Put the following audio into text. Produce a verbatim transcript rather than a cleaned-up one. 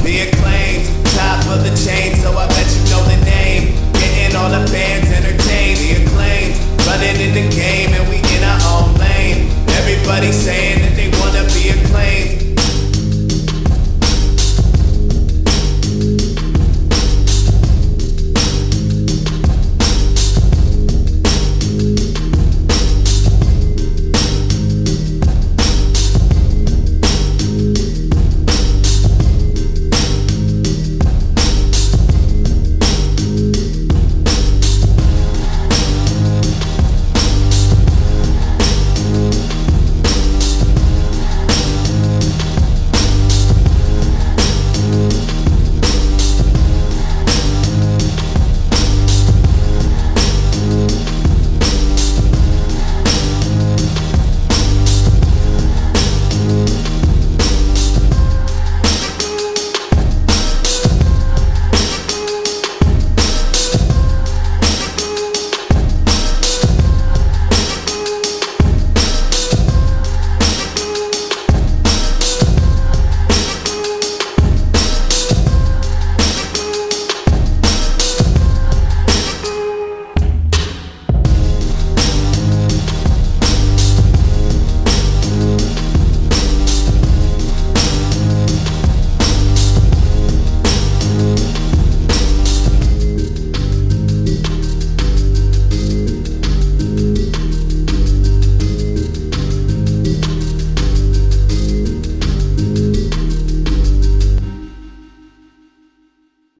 The Acclaimed, top of the chain, so I bet you know the name. Getting all the fans entertained. The Acclaimed, running in the game and we in our own lane. Everybody saying